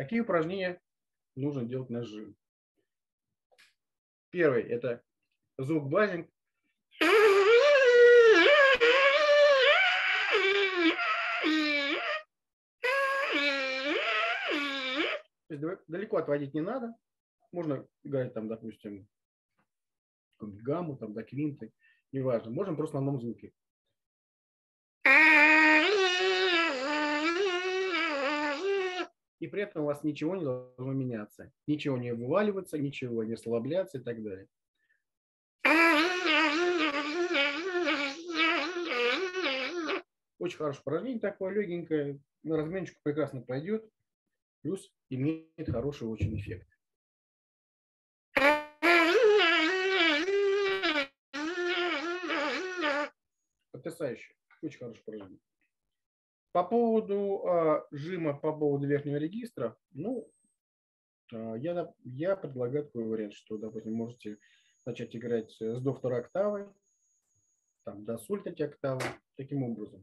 Какие упражнения нужно делать на жим? Первый – это звук базинг. То есть далеко отводить не надо. Можно играть там, допустим, гамму, там, до квинты, неважно. Можем просто на одном звуке. И при этом у вас ничего не должно меняться. Ничего не вываливаться, ничего не ослабляться и так далее. Очень хорошее упражнение, такое легенькое. На разминочку прекрасно пойдет. Плюс имеет хороший очень эффект. Потрясающе. Очень хорошее упражнение. По поводу жима, по поводу верхнего регистра, ну, я предлагаю такой вариант, что, допустим, можете начать играть с до второй октавы, там, до соль 3 октавы, таким образом.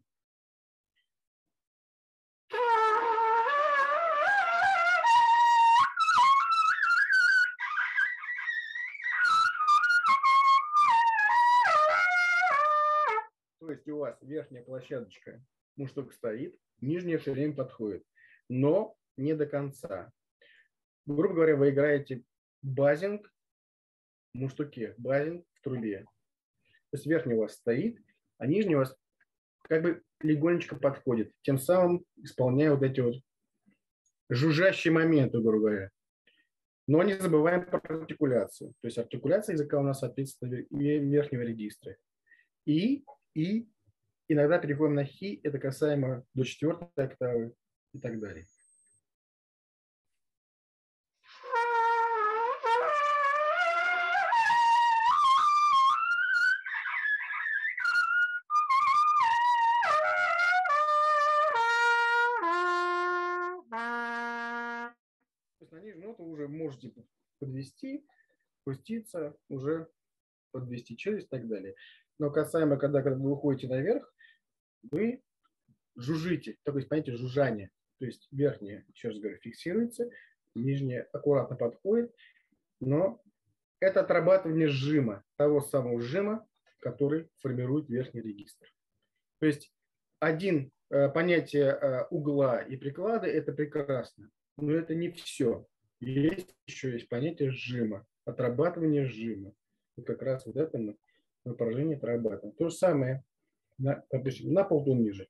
То есть у вас верхняя площадочка муштук стоит, нижняя все время подходит, но не до конца. Грубо говоря, вы играете базинг в муштуке, базинг в трубе. То есть верхний у вас стоит, а нижний у вас как бы легонечко подходит, тем самым исполняя вот эти вот жужжащие моменты, грубо говоря. Но не забываем про артикуляцию. То есть артикуляция языка у нас соответствует верхнего регистра. И иногда переходим на хи, это касаемо до 4 октавы и так далее. То есть на нижнюю ноту уже можете подвести, спуститься, уже подвести челюсть и так далее. Но касаемо, когда вы уходите наверх, вы жужжите, такое есть понятие жужжания. То есть верхняя, еще раз говорю, фиксируется, нижняя аккуратно подходит, но это отрабатывание сжима, того самого сжима, который формирует верхний регистр. То есть понятие угла и приклада – это прекрасно, но это не все. Есть понятие сжима, отрабатывание сжима. Вот как раз вот это мы упражнение отрабатываем. То же самое на полтон ниже.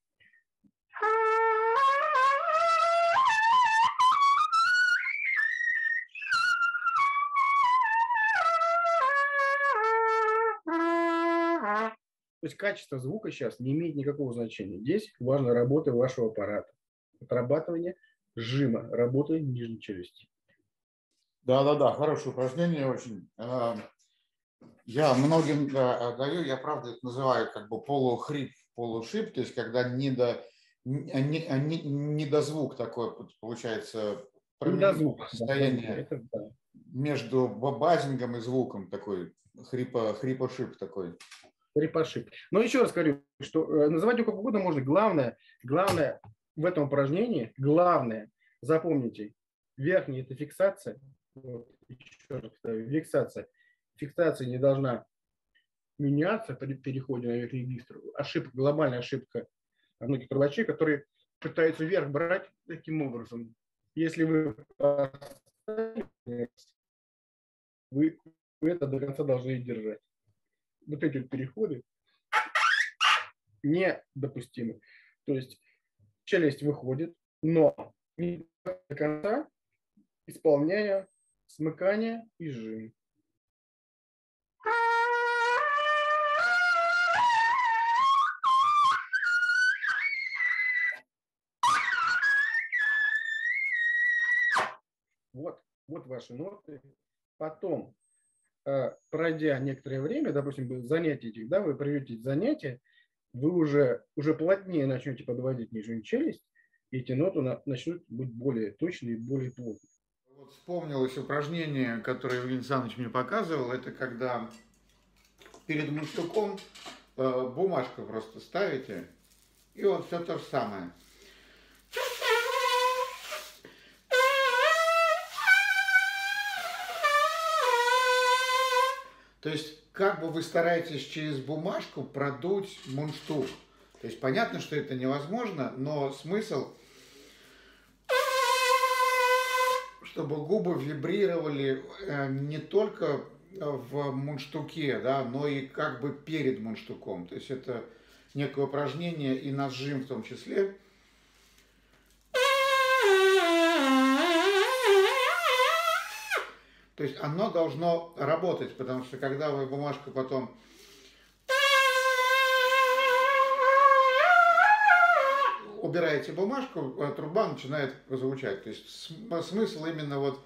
То есть качество звука сейчас не имеет никакого значения. Здесь важна работа вашего аппарата. Отрабатывание сжима, работы нижней челюсти. Да, хорошее упражнение очень. Я многим даю, я правда это называю как бы полухрип, полушип, то есть когда недозвук такой получается, Недозвук состояние между базингом и звуком, такой хрипошип такой. Хрипошип. Но еще раз говорю, что называть его как угодно можно. Главное в этом упражнении, запомните, верхняя это фиксация. Вот, еще раз повторю, фиксация не должна меняться при переходе на верхний регистр. Глобальная ошибка многих трубачей, которые пытаются вверх брать таким образом. Если вы это до конца должны держать. Вот эти переходы недопустимы. То есть челюсть выходит, но не до конца, исполняя смыкание и сжим. Вот ваши ноты. Потом, пройдя некоторое время, допустим, занятия этих, да, вы пройдете занятия, вы уже плотнее начнете подводить нижнюю челюсть, и эти ноты начнут быть более точные и более плотные. Вот вспомнилось упражнение, которое Евгений Александрович мне показывал, это когда перед мундштуком бумажку просто ставите, и вот все то же самое. То есть как бы вы стараетесь через бумажку продуть мундштук. То есть понятно, что это невозможно, но смысл, чтобы губы вибрировали не только в мундштуке, да, но и как бы перед мундштуком. То есть это некое упражнение и нажим в том числе. То есть оно должно работать, потому что когда вы бумажку потом убираете бумажку, труба начинает звучать. То есть смысл именно вот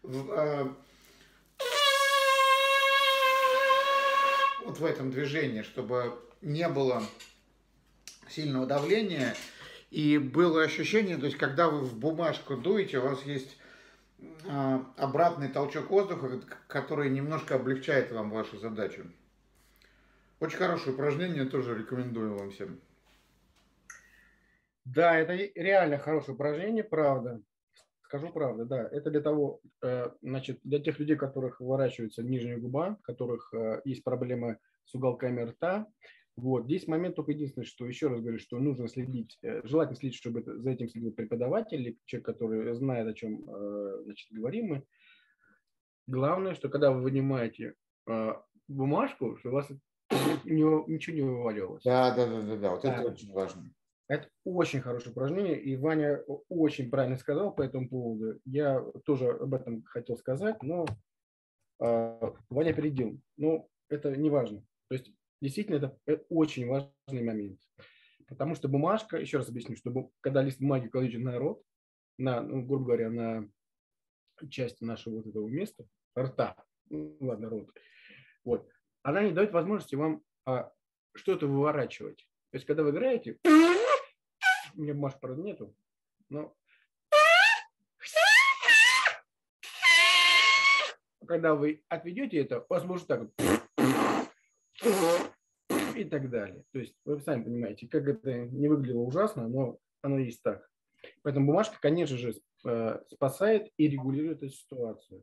вот в этом движении, чтобы не было сильного давления и было ощущение, то есть когда вы в бумажку дуете, у вас есть обратный толчок воздуха, который немножко облегчает вам вашу задачу. Очень хорошее упражнение, тоже рекомендую вам всем. Да, это реально хорошее упражнение, правда. Скажу правду, да. Это для того, значит, для тех людей, у которых выворачивается нижняя губа, у которых есть проблемы с уголками рта. Вот. Здесь момент только единственное, что еще раз говорю, что нужно следить, желательно следить, чтобы за этим следил преподаватель или человек, который знает, о чем значит, говорим мы. Главное, что когда вы вынимаете бумажку, что у вас ничего не вываливалось. Да, вот это очень важно. Это очень хорошее упражнение, и Ваня очень правильно сказал по этому поводу. Я тоже об этом хотел сказать, но Ваня опередил. Но это не важно. То есть действительно это очень важный момент. Потому что бумажка, еще раз объясню, что когда лист бумаги кладете на рот, ну, грубо говоря, на часть нашего вот этого места, рта, ну, ладно, рот, вот, она не дает возможности вам что-то выворачивать. То есть когда вы играете, у меня бумажки, правда, нету, но когда вы отведете это, у вас может так вот и так далее. То есть вы сами понимаете, как это не выглядело ужасно, но оно есть так. Поэтому бумажка, конечно же, спасает и регулирует эту ситуацию.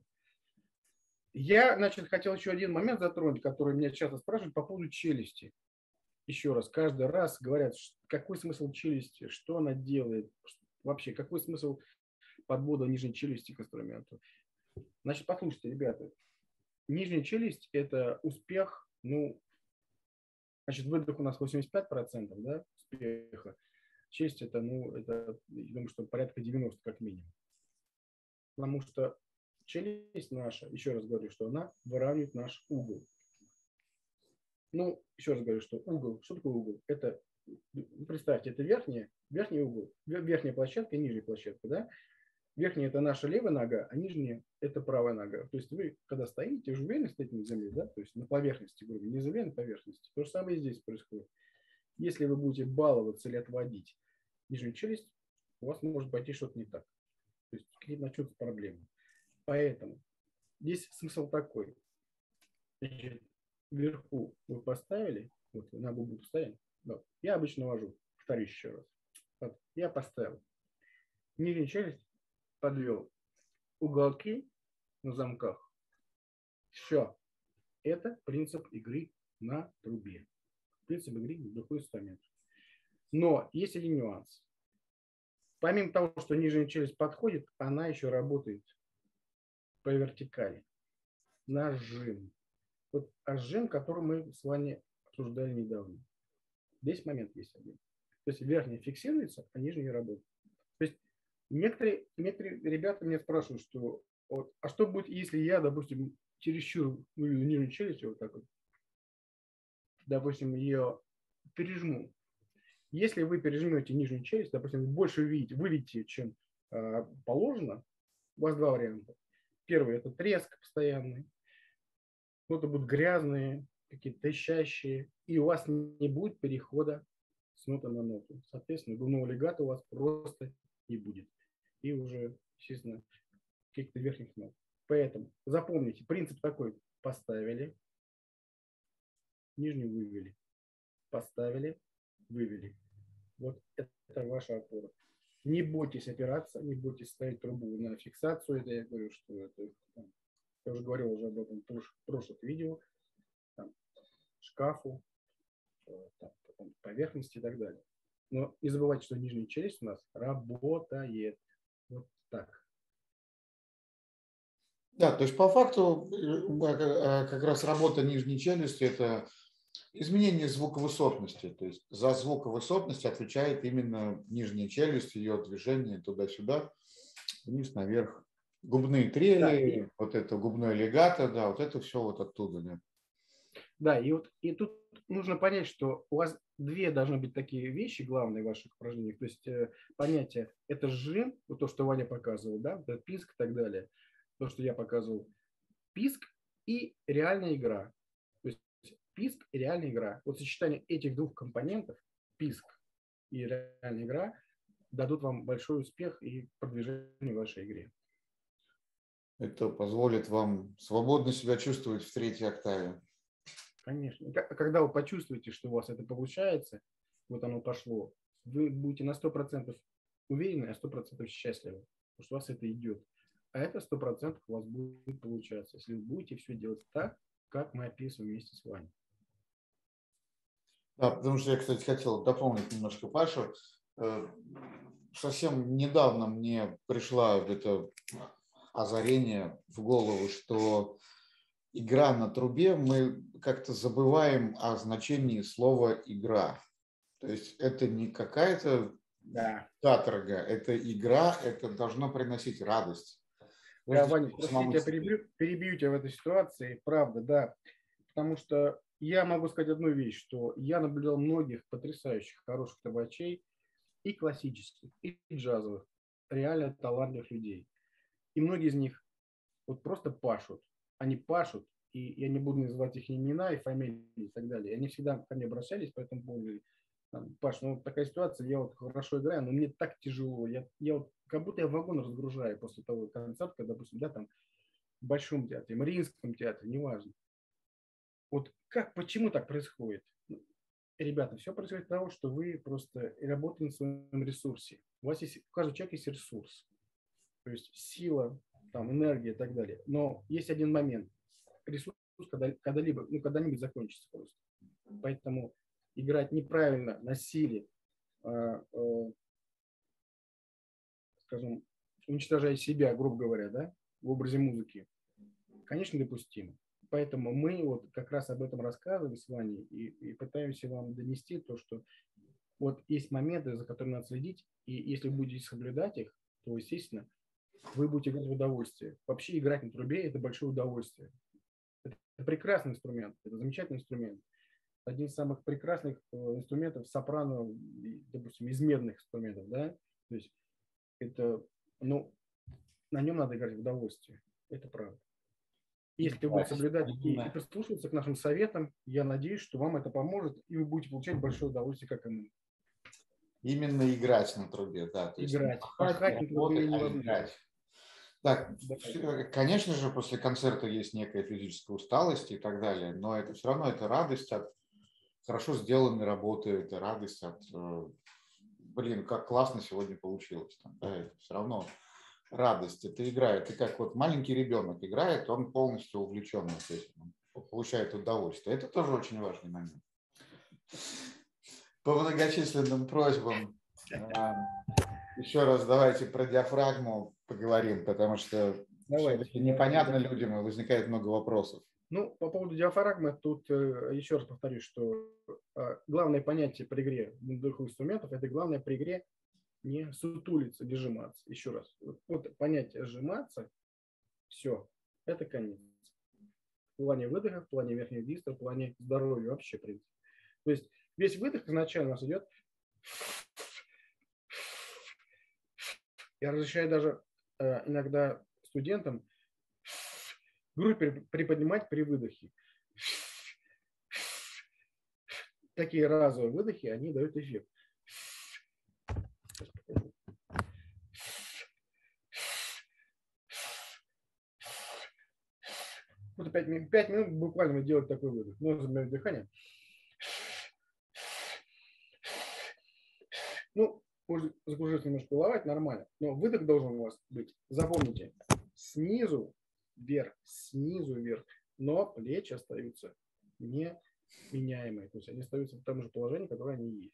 Я, значит, хотел еще один момент затронуть, который меня часто спрашивают по поводу челюсти. Еще раз, каждый раз говорят, какой смысл челюсти, что она делает, вообще, какой смысл подвода нижней челюсти к инструменту. Значит, послушайте, ребята, нижняя челюсть – это успех, ну, значит, выдох у нас 85%, да, успеха. Челюсть – это, ну, это, я думаю, что порядка 90 как минимум. Потому что челюсть наша, еще раз говорю, что она выравнивает наш угол. Ну, еще раз говорю, что угол, что такое угол? Это, представьте, это верхний угол, верхняя площадка и нижняя площадка, да? Верхняя – это наша левая нога, а нижняя – это правая нога. То есть вы, когда стоите, уже уверенно стоите на земле, да? То есть на поверхности, грубо говоря, не земле, а на поверхности. То же самое и здесь происходит. Если вы будете баловаться или отводить нижнюю челюсть, у вас может пойти что-то не так. То есть какие-то начнутся проблемы. Поэтому здесь смысл такой. Значит, вверху вы поставили, вот на губу поставили. Вот. Я обычно вожу, повторюсь еще раз. Вот. Я поставил. Нижнюю челюсть подвел. Уголки на замках. Все. Это принцип игры на трубе. Принцип игры на духовой инструмент. Но есть один нюанс. Помимо того, что нижняя челюсть подходит, она еще работает по вертикали. Нажим. Вот жим, который мы с вами обсуждали недавно. Здесь момент есть один. То есть верхняя фиксируется, а нижняя работает. То есть некоторые ребята меня спрашивают, что вот, а что будет, если я, допустим, чересчур выведу нижнюю челюсть, вот так вот, допустим, ее пережму. Если вы пережмете нижнюю челюсть, допустим, больше выведете, чем положено, у вас два варианта. Первый – это треск постоянный, ноты будут грязные, какие-то трещащие, и у вас не будет перехода с ноты на ноту. Соответственно, губного легата у вас просто не будет. И уже, естественно, каких-то верхних нот. Поэтому запомните, принцип такой. Поставили, нижнюю вывели. Поставили, вывели. Вот это ваша опора. Не бойтесь опираться, не бойтесь ставить трубу на фиксацию. Это я говорю, что это, я уже говорил об этом в прошлых видео. шкафу, поверхности и так далее. Но не забывайте, что нижняя челюсть у нас работает. Вот так. Да, то есть по факту как раз работа нижней челюсти – это изменение звуковысотности. То есть за звуковысотность отвечает именно нижняя челюсть, ее движение туда-сюда, вниз, наверх. Губные трели, Да, вот это губное легато, да, вот это все вот оттуда, да. да, и тут нужно понять, что у вас две должны быть такие вещи главные в ваших упражнениях. То есть понятие – это сжим, вот то, что Ваня показывал, да, вот писк и так далее, то, что я показывал, писк и реальная игра. То есть писк и реальная игра. Вот сочетание этих двух компонентов, писк и реальная игра, дадут вам большой успех и продвижение в вашей игре. Это позволит вам свободно себя чувствовать в третьей октаве. Конечно. Когда вы почувствуете, что у вас это получается, вот оно пошло, вы будете на 100% уверены, а 100% счастливы, потому что у вас это идет. А это 100% у вас будет получаться, если вы будете все делать так, как мы описываем вместе с вами. Да, потому что я, кстати, хотел дополнить немножко Пашу. Совсем недавно мне пришло это озарение в голову, что игра на трубе, мы как-то забываем о значении слова «игра». То есть это не какая-то каторга, это игра, это должно приносить радость. Да, Ваня, простите, я перебью тебя в этой ситуации, правда, да. Потому что я могу сказать одну вещь, что я наблюдал многих потрясающих, хороших трубачей, и классических, и джазовых, реально талантливых людей. И многие из них вот просто пашут. Они пашут, и я не буду называть их имена и фамилии и так далее. Они всегда ко мне обращались по этому поводу. Паш, ну вот такая ситуация, я вот хорошо играю, но мне так тяжело. Я вот как будто я вагон разгружаю после того концерта, допустим, да, там в Большом театре, Мариинском театре, неважно. Вот как, почему так происходит? Ребята, все происходит от того, что вы просто работаете на своем ресурсе. У каждого человека есть ресурс, то есть сила, там, энергия и так далее. Но есть один момент. Ресурс когда-нибудь закончится просто. Поэтому играть неправильно на силе, скажем, уничтожая себя, грубо говоря, да, в образе музыки, конечно, допустимо. Поэтому мы вот как раз об этом рассказываем с Ваней и пытаемся вам донести то, что вот есть моменты, за которыми надо следить, и если вы будете соблюдать их, то, естественно, вы будете играть в удовольствие. Вообще играть на трубе – это большое удовольствие. Это прекрасный инструмент, это замечательный инструмент. Один из самых прекрасных инструментов сопрано, допустим, из медных инструментов, да, то есть это, ну, на нем надо играть в удовольствие, это правда. Если вы будете соблюдать и прислушиваться к нашим советам, я надеюсь, что вам это поможет, и вы будете получать большое удовольствие, как и мы. Именно играть на трубе, да. То играть. Есть Пахать на трубе невозможно. Играть. Так, Да. конечно же, после концерта есть некая физическая усталость и так далее, но это все равно это радость от хорошо сделанной работы, это радость от, блин, как классно сегодня получилось. Да, это все равно радость, это игра, это как вот маленький ребенок играет, он полностью увлечен, то есть он получает удовольствие. Это тоже очень важный момент. По многочисленным просьбам еще раз давайте про диафрагму поговорим, потому что все-таки непонятно людям и возникает много вопросов. Ну, по поводу диафрагмы, тут еще раз повторюсь, что главное понятие при игре духовых инструментов – это главное при игре не сутулиться, не сжиматься. Еще раз. Вот понятие сжиматься, все, это конец. В плане выдоха, в плане верхнего дистра, в плане здоровья вообще, в принципе. То есть весь выдох изначально у нас идет. Я разрешаю даже иногда студентам грудь приподнимать при выдохе. Такие разовые выдохи, они дают эффект. Вот 5 минут буквально делать такой выдох. Ну, замерять дыхание. Ну, может закружиться немножко голова, это нормально. Но выдох должен у вас быть, запомните, снизу вверх, но плечи остаются не меняемые. То есть они остаются в том же положении, которое они есть.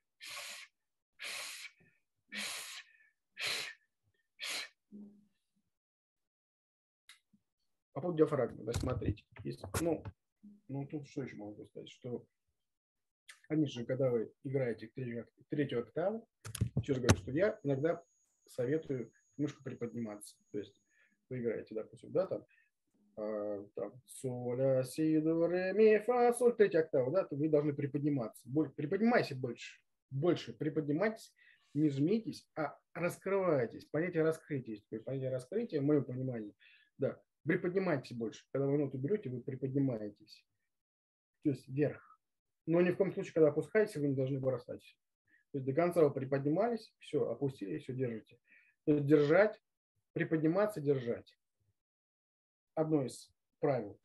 По поводу диафрагмы, да, смотрите. Есть, ну, тут что еще могу сказать, что, конечно же, когда вы играете третью октаву, еще раз говорю, что я иногда советую немножко приподниматься. То есть вы играете, допустим, да, там соль, ля, си, до, ре, ми, фа, соль, третья октава, да, то вы должны приподниматься. Приподнимайся больше приподнимайтесь, не жмитесь, а раскрывайтесь. Понятие раскрытия есть такое. Понятие раскрытия, в моем понимании, да, приподнимайтесь больше. Когда вы ноту берете, вы приподнимаетесь. То есть вверх. Но ни в коем случае, когда опускаетесь, вы не должны бросать. То есть до конца вы приподнимались, все, опустили, все, держите. То есть держать, приподниматься, держать. Одно из правил.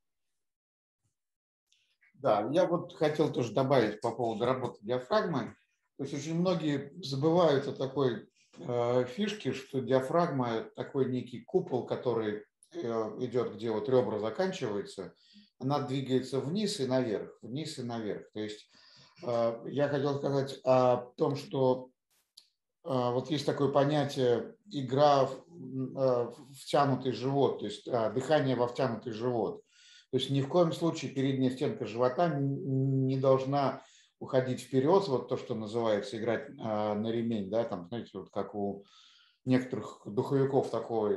Да, я вот хотел тоже добавить по поводу работы диафрагмы. То есть очень многие забывают о такой фишке, что диафрагма такой некий купол, который идет, где вот ребра заканчиваются, она двигается вниз и наверх, вниз и наверх. То есть я хотел сказать о том, что вот есть такое понятие игра в втянутый живот, то есть дыхание во втянутый живот. То есть ни в коем случае передняя стенка живота не должна уходить вперед, вот то, что называется играть на ремень, да, там, знаете, вот как у некоторых духовиков такой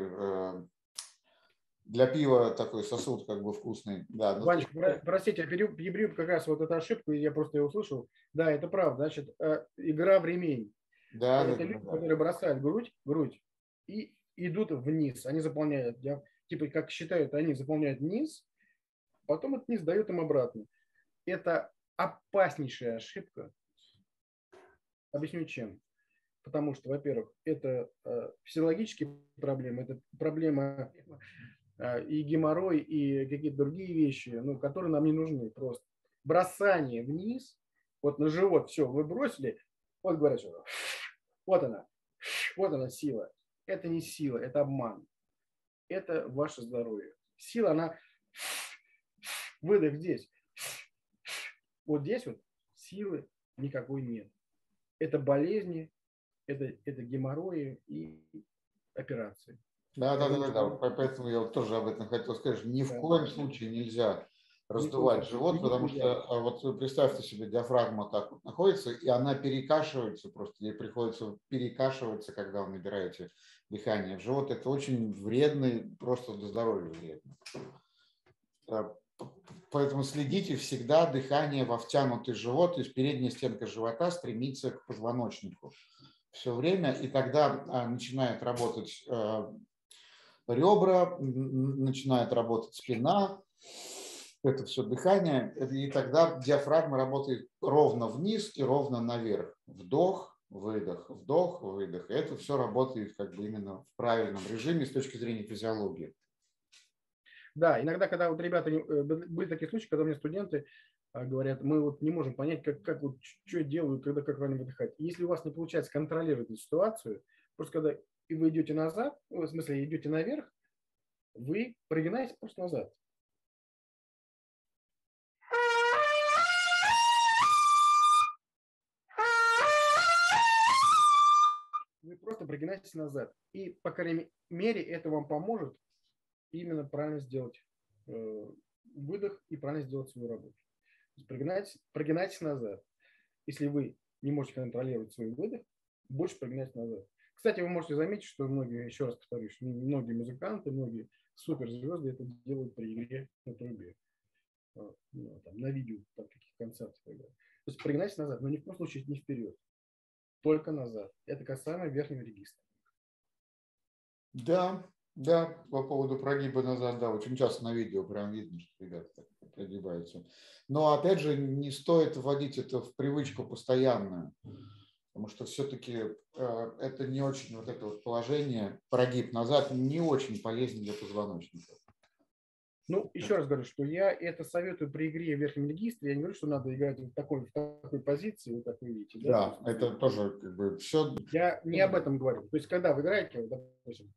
для пива такой сосуд как бы вкусный. Да, Ванечка, простите, я перебью как раз вот эту ошибку, я просто ее услышал. Да, это правда. Значит, игра в ремень. да, Это люди, которые бросают грудь и идут вниз. Они заполняют, типа, как считают, они заполняют низ, потом этот низ дают им обратно. Это опаснейшая ошибка. Объясню чем. Потому что, во-первых, это физиологические проблемы, это проблема и геморрой, и какие-то другие вещи, ну, которые нам не нужны просто. Бросание вниз, вот на живот, все, вы бросили, вот говорят, что вот она сила. Это не сила, это обман. Это ваше здоровье. Сила, она выдох здесь. Вот здесь вот силы никакой нет. Это болезни, это геморрои и операции. Да. Поэтому я вот тоже об этом хотел сказать. Ни в коем случае нельзя раздувать живот, потому что вот вы представьте себе, диафрагма так вот находится, и она перекашивается просто, ей приходится перекашиваться, когда вы набираете дыхание в живот. Это очень вредно, просто для здоровья вредно. Поэтому следите всегда дыхание во втянутый живот, то есть передняя стенка живота стремится к позвоночнику все время, и тогда начинает работать ребра, начинает работать спина, это все дыхание, и тогда диафрагма работает ровно вниз и ровно наверх. Вдох, выдох, вдох, выдох. И это все работает как бы именно в правильном режиме с точки зрения физиологии. Да, иногда, когда вот ребята, были такие случаи, когда у меня студенты говорят, мы вот не можем понять, как вот, что делают, когда как правильно выдыхать. Если у вас не получается контролировать эту ситуацию, просто когда и вы идете назад, в смысле идете наверх, вы прогинаетесь просто назад. Вы просто прогинаетесь назад. И, по крайней мере, это вам поможет именно правильно сделать выдох и правильно сделать свою работу. Прогинайтесь назад. Если вы не можете контролировать свой выдох, больше прогинайтесь назад. Кстати, вы можете заметить, что многие, еще раз повторюсь, многие музыканты, многие суперзвезды это делают при игре на трубе. Ну, там, на видео, там, каких концертов играют. То есть прогинайтесь назад, но ни в коем случае не вперед. Только назад. Это касаемо верхнего регистра. Да, по поводу прогиба назад, да, очень часто на видео прям видно, что ребята так прогибаются. Но опять же, не стоит вводить это в привычку постоянную, потому что все-таки это не очень, вот это вот положение, прогиб назад, не очень полезно для позвоночника. Ну, еще раз говорю, что я это советую при игре в верхнем регистре. Я не говорю, что надо играть в такой позиции, вот как вы видите. Да, это тоже как бы все. Я не об этом говорю. То есть, когда вы играете, допустим,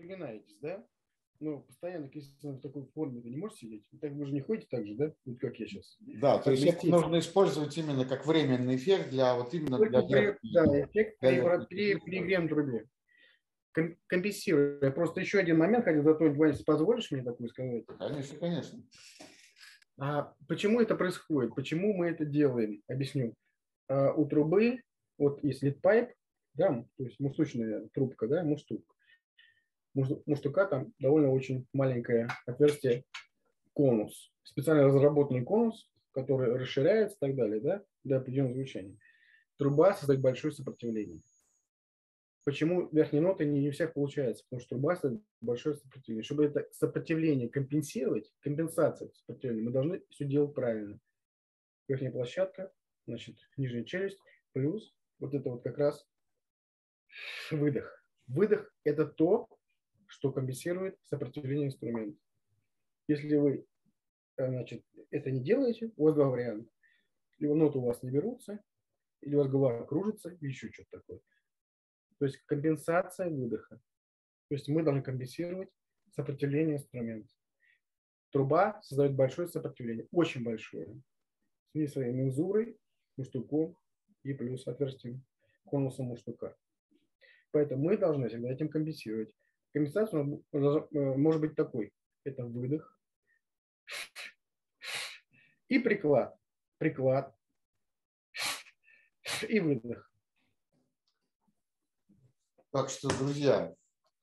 переминаетесь, да? Но постоянно, если в такой форме вы не можете сидеть, так вы же не ходите так же, да? Вот как я сейчас. Да, то есть это нужно использовать именно как временный эффект для вот именно для Да, эффект при верхней. грем трубе. Компенсируя. Просто еще один момент хотел затронуть, Ваня, если позволишь мне такое сказать. Конечно, конечно. А почему это происходит? Почему мы это делаем? Объясню. У трубы, вот есть лид-пайп, да, то есть муштучная трубка, да, муштук. Муштука там довольно очень маленькое отверстие, конус. Специально разработанный конус, который расширяется и так далее, да, для определенного звучания. Труба создает большое сопротивление. Почему верхние ноты не у всех получается? Потому что труба создает большое сопротивление. Чтобы это сопротивление компенсировать, компенсация сопротивления, мы должны все делать правильно. Верхняя площадка, значит, нижняя челюсть, плюс вот это вот как раз выдох. Выдох – это то, что компенсирует сопротивление инструмента. Если вы, значит, это не делаете, у вас два варианта. Либо ноты у вас не берутся, или у вас голова кружится, или еще что-то такое. То есть компенсация выдоха. То есть мы должны компенсировать сопротивление инструмента. Труба создает большое сопротивление, очень большое. В связи с своей мензурой, муштуком и плюс отверстием конуса муштука. Поэтому мы должны всегда этим компенсировать. Компенсация может быть такой. Это выдох и приклад. Приклад и выдох. Так что, друзья,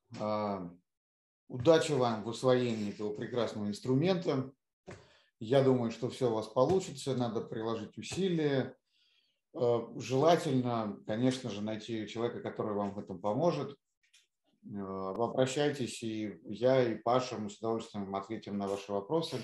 удачи вам в усвоении этого прекрасного инструмента. Я думаю, что все у вас получится. Надо приложить усилия. Желательно, конечно же, найти человека, который вам в этом поможет. Вы обращайтесь, и я, и Паша, мы с удовольствием ответим на ваши вопросы.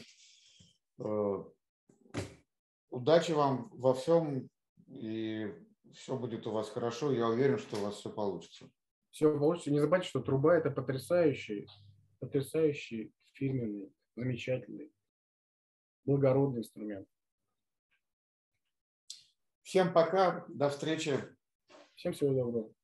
Удачи вам во всем, и все будет у вас хорошо. Я уверен, что у вас все получится. Все получится. Не забывайте, что труба – это потрясающий фирменный, замечательный, благородный инструмент. Всем пока, до встречи. Всем всего доброго.